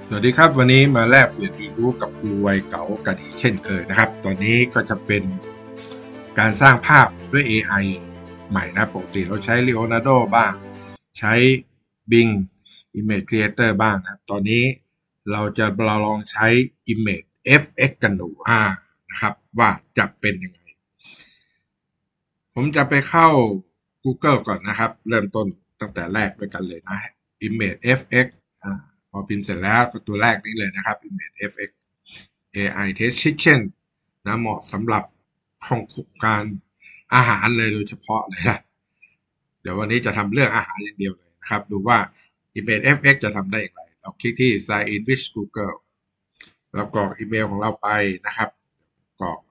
สวัสดีครับวันนี้มาแลกเปลี่ยนความรู้กับครูวัยเก๋ากันอีกเช่นเคยนะครับตอนนี้ก็จะเป็นการสร้างภาพด้วย AI ใหม่นะปกติเราใช้ Leonardo บ้างใช้ Bing Image Creator บ้างนะตอนนี้เราจะลองใช้ Image FX กันดูนะครับว่าจะเป็นยังไงผมจะไปเข้า Google ก่อนนะครับเริ่มต้นตั้งแต่แรกด้วยกันเลยนะ Image FX พอพิมพ์เสร็จแล้วก็ตัวแรกนี้เลยนะครับ Image FX AI Test Kitchen นะเหมาะสำหรับห้องคุกการอาหารเลยโดยเฉพาะเลยนะเดี๋ยววันนี้จะทำเรื่องอาหารอย่างเดียวเลยนะครับดูว่า Image FX จะทำได้อย่างไรเราคลิกที่ Sign in with Google แล้วกรอกอีเมลของเราไปนะครับกรอก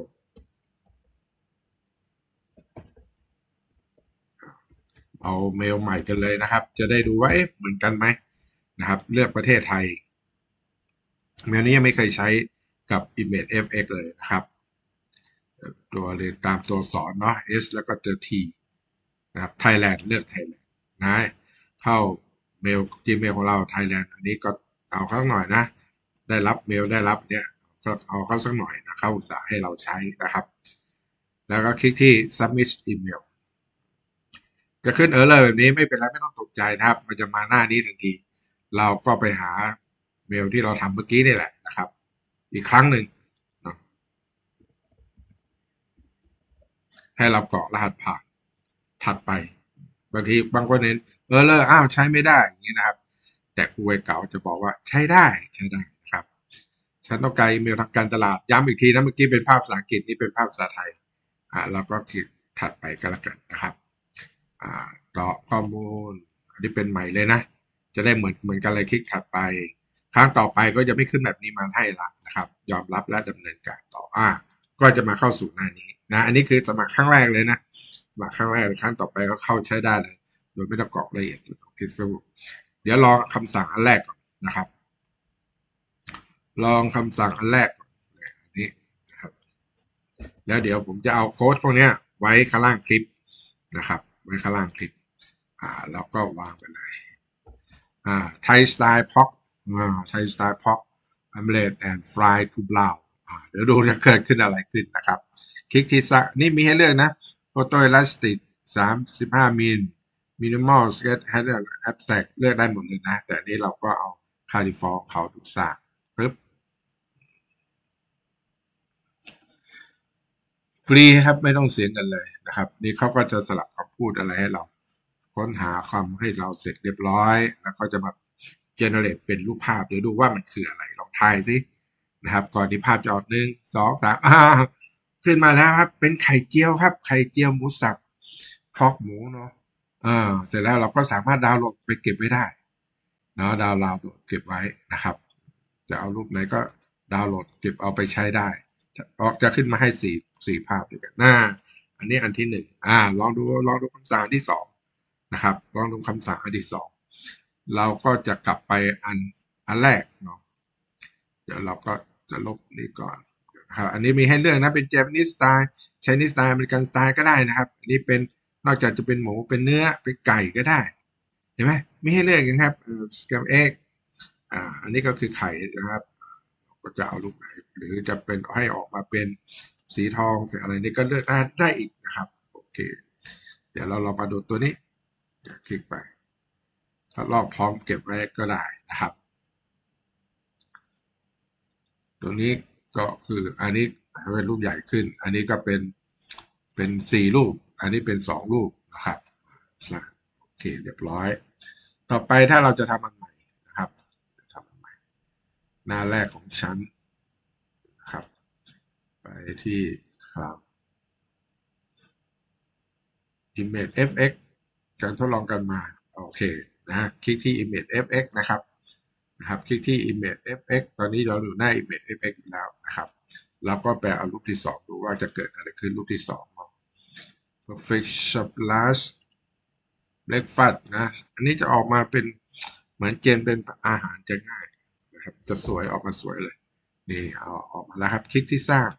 เอาเมลใหม่กันเลยนะครับจะได้ดูว่าเหมือนกันไหมนะครับเลือกประเทศไทยเมลนี้ยังไม่เคยใช้กับ Image FX เลยนะครับตัวเรียนตามตัวสอนเนาะ S แล้วก็เจอ T นะครับ Thailand เลือก Thailand นะเข้าเมล Gmail ของเรา Thailand อันนี้ก็เอาเข้าหน่อยนะได้รับเมลได้รับเนี่ยก็เอาเข้าสักหน่อยนะเข้าอุตสาห์ให้เราใช้นะครับแล้วก็คลิกที่ submit email จะขึ้นเลยแบบนี้ไม่เป็นไรไม่ต้องตกใจนะครับมันจะมาหน้านี้ทันทีเราก็ไปหาเมลที่เราทำเมื่อกี้นี่แหละนะครับอีกครั้งหนึ่งให้เรากรอกรหัสผ่านถัดไปบางทีบางคนเห็นอ้าวใช้ไม่ได้อย่างนี้นะครับแต่ครูวัยเก่าจะบอกว่าใช้ได้นะครับฉันต้องการอีเมลทางการตลาดย้ำอีกทีนะเมื่อกี้เป็นภาพภาษาอังกฤษนี่เป็นภาพภาษาไทยเราก็คลิกถัดไปก็แล้วกันนะครับกรอกข้อมูลอันนี้เป็นใหม่เลยนะจะได้เหมือนกันเลยคลิกถัดไปครั้งต่อไปก็จะไม่ขึ้นแบบนี้มาให้ละนะครับยอมรับและดำเนินการต่อก็จะมาเข้าสู่หน้านี้นะอันนี้คือสมัครครั้งแรกเลยนะสมัครครั้งแรกครั้งต่อไปก็เข้าใช้ได้เลยโดยไม่ต้องกรอกรายละเอียดคลิกสรุปเดี๋ยวลองคำสั่งอันแรกก่อนนะครับลองคำสั่งอันแรกก่อนอันนี้นะครับแล้วเดี๋ยวผมจะเอาโค้ดพวกนี้ไว้ข้างล่างคลิปนะครับไว้ข้างล่างคลิปแล้วก็วางไปเลยไทยสไตล์พ็อกไทยสไตล์พ็อกอเมเลตแอนด์ฟรายทูบราวเดี๋ยวดูจะเกิดขึ้นอะไรขึ้นนะครับคลิกที่นี่มีให้เลือกนะโฟโตอิลาสติก35มิลมินิมอลสเก็ตแฮดแอปแซกเลือกได้หมดเลยนะแต่นี้เราก็เอาคาลิฟอร์เขาดูสร้างปึ๊บฟรีครับไม่ต้องเสียเงินเลยนะครับนี่เขาก็จะสลับคำพูดอะไรให้เราค้นหาคำให้เราเสร็จเรียบร้อยแล้วก็จะมาgenerate เป็นรูปภาพเดี๋ยวดูว่ามันคืออะไรลองทายสินะครับก่อนที่ภาพจะออก1 2 3ขึ้นมาแล้วครับเป็นไข่เจียวครับไข่เจียวหมูสับคอกหมูเนาะเสร็จแล้วเราก็สามารถดาวน์โหลดไปเก็บไว้ได้เนาะดาวน์โหลดเก็บไว้นะครับจะเอารูปไหนก็ดาวน์โหลดเก็บเอาไปใช้ได้จะขึ้นมาให้สี่ภาพด้วยกันอันนี้อันที่1ลองดูคำสั่งที่2นะครับลองดูคำสั่งอันที่2เราก็จะกลับไปอันแรกเนาะเดี๋ยวเราก็จะลบนี้ก่อนนะครับอันนี้มีให้เลือกนะเป็น Japanese style Chinese style American style ก็ได้นะครับอันนี้เป็นนอกจากจะเป็นหมูเป็นเนื้อเป็นไก่ก็ได้เห็นไหมมีให้เลือกกันครับscam egg อันนี้ก็คือไข่นะครับก็จะเอารูปไหนหรือจะเป็นให้ออกมาเป็นสีทองสีอะไรนี่ก็เลือกได้อีกนะครับโอเคเดี๋ยวเราลองมาดูตัวนี้คลิกไปถ้าลอกพร้อมเก็บไว้ก็ได้นะครับตัวนี้ก็คืออันนี้เป็นรูปใหญ่ขึ้นอันนี้ก็เป็น4รูปอันนี้เป็น2รูปนะครับโอเคเรียบร้อยต่อไปถ้าเราจะทำอันใหม่นะครับทำอันใหม่หน้าแรกของฉันนะครับไปที่ Cloud Image FX การทดลองกันมาโอเคนะคลิกที่ Image FX นะครับคลิกที่ Image FX ตอนนี้เราอยู่หน้า Image FX แล้วนะครับแล้วก็ไปเอารูปที่2ดูว่าจะเกิดอะไรขึ้นรูปที่2 Perfect Shop Last Breakfast นะอันนี้จะออกมาเป็นเหมือนเจนเป็นอาหารจะง่ายนะครับจะสวยออกมาสวยเลยนี่เอาออกมาแล้วครับคลิกที่สร้าง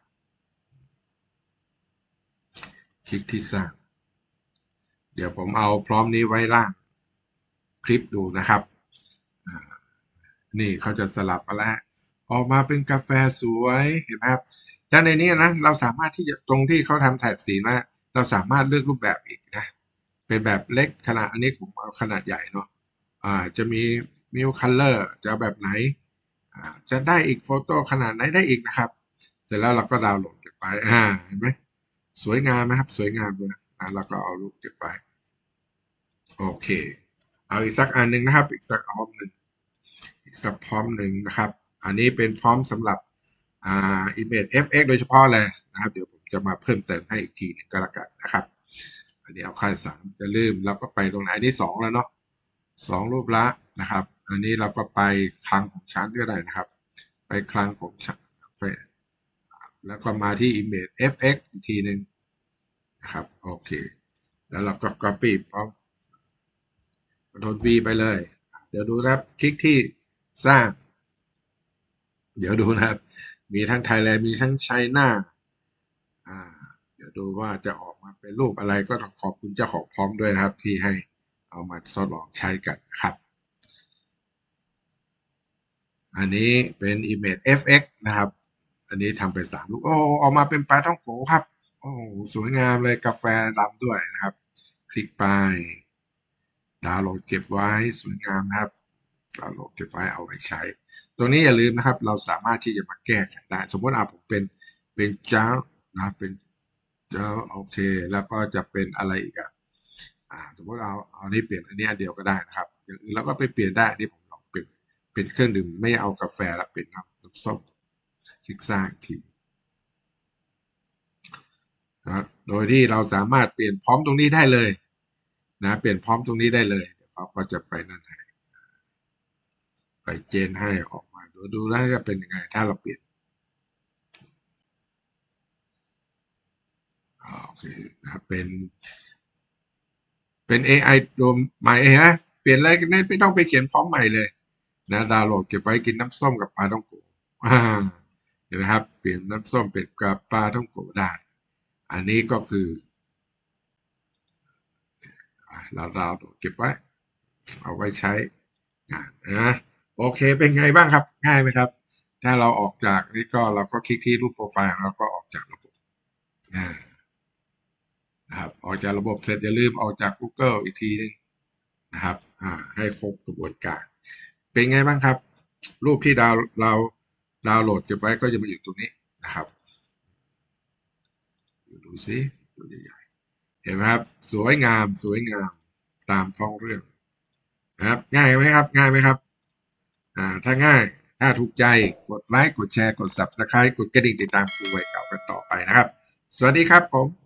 คลิกที่สร้างเดี๋ยวผมเอาพร้อมนี้ไว้ล่างคลิปดูนะครับนี่เขาจะสลับมาแล้วออกมาเป็นกาแฟสวยเห็นไหมครับแต่ในนี้นะเราสามารถที่จะตรงที่เขาทำแถบสีมาเราสามารถเลือกรูปแบบอีกนะเป็นแบบเล็กขนาดอันนี้ผมเอาขนาดใหญ่เนาะจะมีมิวคัลเลอร์จะเอาแบบไหนจะได้อีกโฟโต้ขนาดไหนได้อีกนะครับเสร็จแล้วเราก็ดาวน์โหลดเก็บไปเห็นไหมสวยงามไหมครับสวยงามเลยเราก็เอารูปเก็บไปโอเคเอาอีกสักอันหนึ่งนะครับอีกสักพร้อมหนึ่งอีกสักพร้อมหนึ่งนะครับอันนี้เป็นพร้อมสำหรับImage FX โดยเฉพาะเลยนะครับเดี๋ยวผมจะมาเพิ่มเติมให้อีกทีหนึงก็แล้วกันนะครับอันนี้เอาค่า3จะลืมเราก็ไปตรงไหนอันนี้2แล้วเนาะ2รูปละนะครับอันนี้เราก็ไปคลังของชั้นก็ได้นะครับไปคลังของชั้นไปแล้วก็มาที่ Image FX อีกทีหนึ่งนะครับโอเคแล้วเราก็ Copy พร้อม Ctrl V ไปเลยเดี๋ยวดูนะครับคลิกที่สร้างเดี๋ยวดูนะครับมีทั้งไทยแลนด์มีทั้งไชน่าเดี๋ยวดูว่าจะออกมาเป็นรูปอะไรก็ต้องขอบคุณเจ้าของพร้อมด้วยนะครับที่ให้เอามาทดลองใช้กันนะครับอันนี้เป็น Image FX นะครับอันนี้ทำไป3รูปโอ้ออกมาเป็นปลาท่องโกครับโอ้สวยงามเลยกาแฟดำด้วยนะครับคลิกไปดาวน์โหลดเก็บไว้สวยงามนะครับดาวน์โหลดเก็บไว้เอาไว้ใช้ตรงนี้อย่าลืมนะครับเราสามารถที่จะมาแก้ไขได้สมมติผมเป็นเจ้านะเป็นเจ้าโอเคแล้วก็จะเป็นอะไรอีกสมมติเอานี้เปลี่ยนอันนี้อันเดียวก็ได้นะครับอย่างอื่นเราก็ไปเปลี่ยนได้อันนี้ผมลองเป็นเครื่องดื่มไม่เอากาแฟแล้วเป็นน้ำส้มคลิกสร้างทีนะโดยที่เราสามารถเปลี่ยนพร้อมตรงนี้ได้เลยนะเปลี่ยนพร้อมตรงนี้ได้เลยเดี๋ยวเขาก็จะไปนั่นให้ไปเจนให้ออกมาดูแล้วจะเป็นยังไงถ้าเราเปลี่ยนโอเคนะครับเป็น AI ตัวใหม่ฮะเปลี่ยนอะไรกันไม่ต้องไปเขียนพร้อมใหม่เลยนะดาวน์โหลดเก็บไว้กินน้ำส้มกับปลาท่องโกเห็นไหมครับเปลี่ยนน้ำส้มเป็นกับปลาท่องโกได้อันนี้ก็คือเราดาวน์โหลดเก็บไว้เอาไว้ใช้นะโอเคเป็นไงบ้างครับง่ายไหมครับถ้าเราออกจากนี่ก็เราก็คลิกที่รูปโปรไฟล์แล้วก็ออกจากระบบนะครับออกจากระบบเสร็จอย่าลืมออกจาก Google อีกทีนึงนะครับให้ครบกระบวนการเป็นไงบ้างครับรูปที่เราดาวน์โหลดเก็บไว้ก็จะมาอยู่ตรงนี้นะครับดูซิดูใหญ่ๆเห็นไหมครับสวยงามสวยงามตามท้องเรื่องนะครับง่ายไหมครับง่ายไหมครับถ้าง่ายถ้าถูกใจกดไลค์กดแชร์กด Subscribe กดกระดิ่งติดตามครูวัยเก่ากันต่อไปนะครับสวัสดีครับผม